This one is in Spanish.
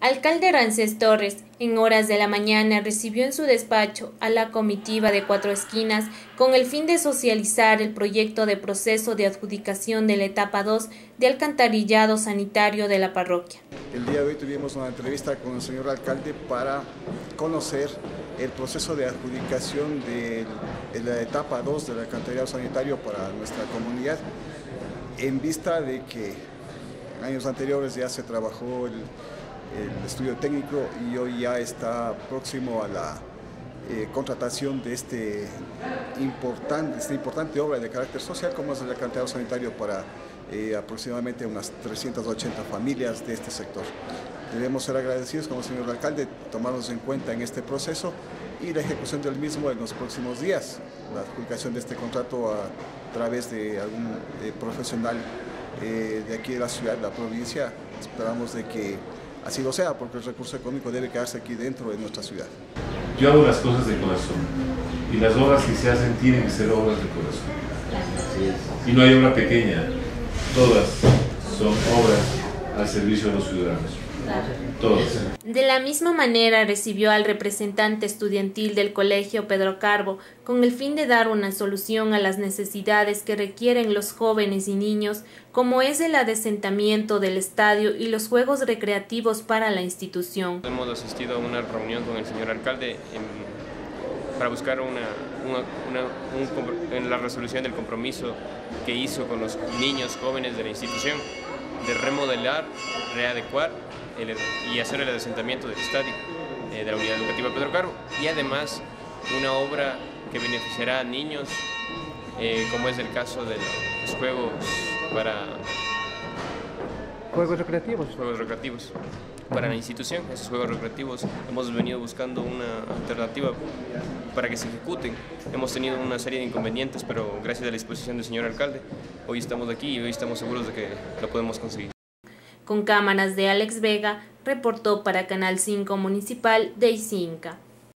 Alcalde Ramsés Torres, en horas de la mañana, recibió en su despacho a la comitiva de Cuatro Esquinas con el fin de socializar el proyecto de proceso de adjudicación de la etapa 2 de alcantarillado sanitario de la parroquia. El día de hoy tuvimos una entrevista con el señor alcalde para conocer el proceso de adjudicación de la etapa 2 del alcantarillado sanitario para nuestra comunidad, en vista de que años anteriores ya se trabajó el estudio técnico y hoy ya está próximo a la contratación de esta importante obra de carácter social como es el alcantarillado sanitario para aproximadamente unas 380 familias de este sector. Debemos ser agradecidos como señor alcalde, tomarnos en cuenta en este proceso y la ejecución del mismo en los próximos días. La adjudicación de este contrato a través de algún profesional de aquí de la ciudad, de la provincia, esperamos de que así lo sea, porque el recurso económico debe quedarse aquí dentro de nuestra ciudad. Yo hago las cosas de corazón y las obras que se hacen tienen que ser obras de corazón. Y no hay obra pequeña, todas son obras al servicio de los ciudadanos. Todas. De la misma manera recibió al representante estudiantil del Colegio Pedro Carbo con el fin de dar una solución a las necesidades que requieren los jóvenes y niños, como es el adesentamiento del estadio y los juegos recreativos para la institución. Hemos asistido a una reunión con el señor alcalde para buscar en la resolución del compromiso que hizo con los niños jóvenes de la institución de remodelar, readecuar y hacer el adesentamiento del estadio de la Unidad Educativa Pedro Carbo, y además una obra que beneficiará a niños, como es el caso de los juegos recreativos para la institución. Esos juegos recreativos hemos venido buscando una alternativa para que se ejecuten. Hemos tenido una serie de inconvenientes, pero gracias a la disposición del señor alcalde, hoy estamos aquí y hoy estamos seguros de que lo podemos conseguir. Con cámaras de Alex Vega, reportó para Canal 5 Municipal de Icinca.